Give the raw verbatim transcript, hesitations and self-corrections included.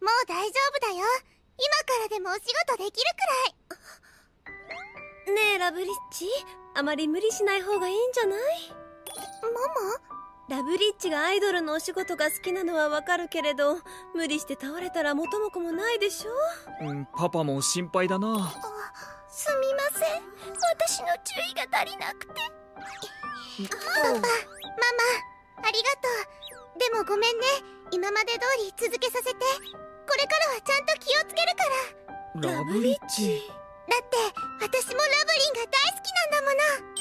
もう大丈夫だよ。今からでもお仕事できるくらい。 ねえラブリッチ、あまり無理しない方がいいんじゃない？ ママラブリッチがアイドルのお仕事が好きなのはわかるけれど、無理して倒れたら元も子もないでしょ。 うん、パパも心配だな。 すみません、私の注意が足りなくて。パパ、ママ、ありがとう。でもごめんね。今まで通り続けさせて。これからはちゃんと気をつけるから。 ラブリッチ。 だって私もラブリンが大好きなんだもの。